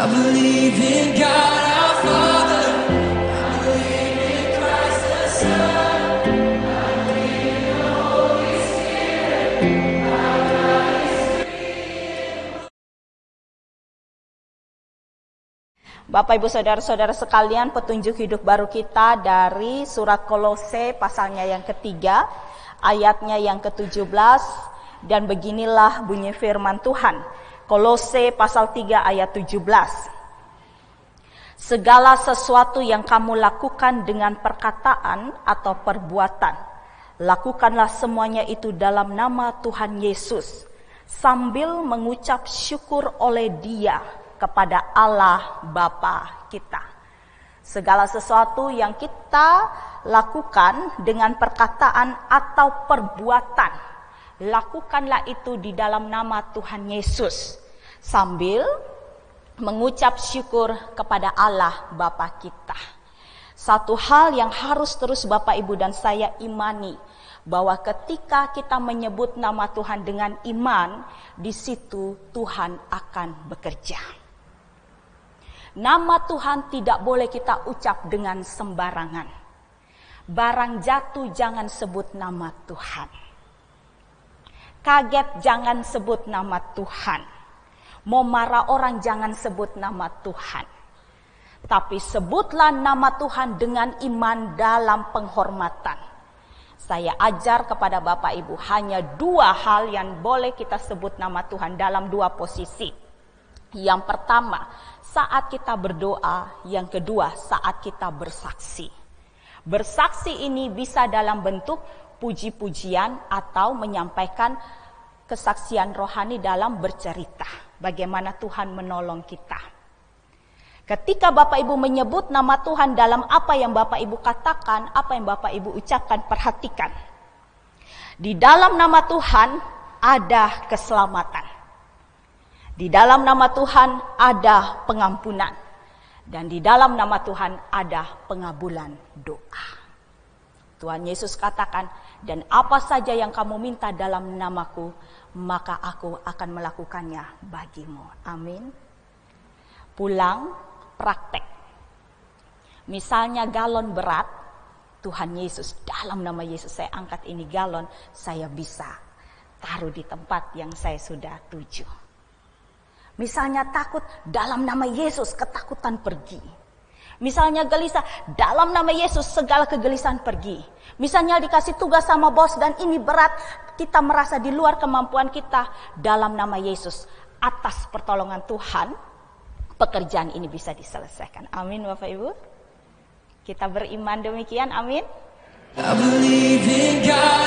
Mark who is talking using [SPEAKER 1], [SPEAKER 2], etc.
[SPEAKER 1] I believe in God our Father. I believe in Christ the Son. I believe in the Holy Spirit.
[SPEAKER 2] Bapak Ibu Saudara-saudara sekalian, petunjuk hidup baru kita dari surat Kolose pasalnya yang ketiga, ayatnya yang ke-17, dan beginilah bunyi firman Tuhan. Kolose pasal 3 ayat 17. Segala sesuatu yang kamu lakukan dengan perkataan atau perbuatan, lakukanlah semuanya itu dalam nama Tuhan Yesus, sambil mengucap syukur oleh Dia kepada Allah Bapa kita. Segala sesuatu yang kita lakukan dengan perkataan atau perbuatan, lakukanlah itu di dalam nama Tuhan Yesus, sambil mengucap syukur kepada Allah Bapa kita. Satu hal yang harus terus Bapak Ibu dan saya imani, bahwa ketika kita menyebut nama Tuhan dengan iman, di situ Tuhan akan bekerja. Nama Tuhan tidak boleh kita ucap dengan sembarangan. Barang jatuh jangan sebut nama Tuhan. Kaget jangan sebut nama Tuhan. Mau marah orang jangan sebut nama Tuhan. Tapi sebutlah nama Tuhan dengan iman dalam penghormatan. Saya ajar kepada Bapak Ibu hanya dua hal yang boleh kita sebut nama Tuhan dalam dua posisi. Yang pertama, saat kita berdoa. Yang kedua, saat kita bersaksi. Bersaksi ini bisa dalam bentuk puji-pujian atau menyampaikan kesaksian rohani dalam bercerita bagaimana Tuhan menolong kita. Ketika Bapak Ibu menyebut nama Tuhan dalam apa yang Bapak Ibu katakan, apa yang Bapak Ibu ucapkan, perhatikan. Di dalam nama Tuhan ada keselamatan. Di dalam nama Tuhan ada pengampunan. Dan di dalam nama Tuhan ada pengabulan doa. Tuhan Yesus katakan, dan apa saja yang kamu minta dalam namaku, maka aku akan melakukannya bagimu. Amin. Pulang praktek. Misalnya galon berat, Tuhan Yesus, dalam nama Yesus saya angkat ini galon, saya bisa taruh di tempat yang saya sudah tuju. Misalnya takut, dalam nama Yesus ketakutan pergi. Misalnya gelisah, dalam nama Yesus segala kegelisahan pergi. Misalnya dikasih tugas sama bos dan ini berat, kita merasa di luar kemampuan kita, dalam nama Yesus, atas pertolongan Tuhan, pekerjaan ini bisa diselesaikan. Amin Bapak Ibu. Kita beriman demikian, amin.
[SPEAKER 1] I believe in God